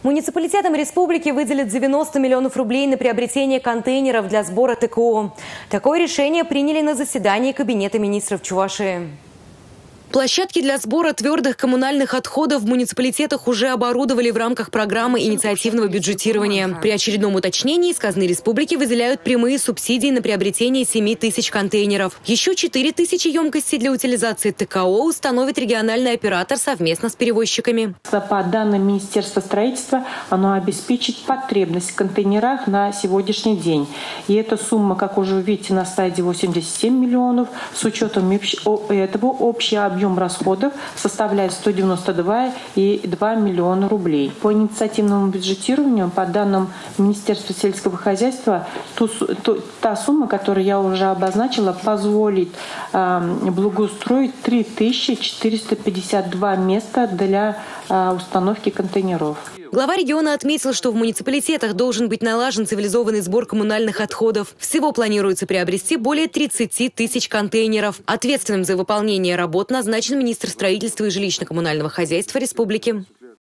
Муниципалитетам республики выделят 90 миллионов рублей на приобретение контейнеров для сбора ТКО. Такое решение приняли на заседании Кабинета министров Чувашии. Площадки для сбора твердых коммунальных отходов в муниципалитетах уже оборудовали в рамках программы инициативного бюджетирования. При очередном уточнении из казны республики выделяют прямые субсидии на приобретение 7 тысяч контейнеров. Еще 4 тысячи емкостей для утилизации ТКО установит региональный оператор совместно с перевозчиками. По данным Министерства строительства, оно обеспечит потребность в контейнерах на сегодняшний день. И эта сумма, как уже видите, на слайде 87 миллионов. С учетом этого общий объем расходов составляет 192,2 миллиона рублей. По инициативному бюджетированию, по данным Министерства сельского хозяйства, та сумма, которую я уже обозначила, позволит благоустроить 3452 места для установки контейнеров. Глава региона отметил, что в муниципалитетах должен быть налажен цивилизованный сбор коммунальных отходов. Всего планируется приобрести более 30 тысяч контейнеров. Ответственным за выполнение работ назначен министр строительства и жилищно-коммунального хозяйства республики.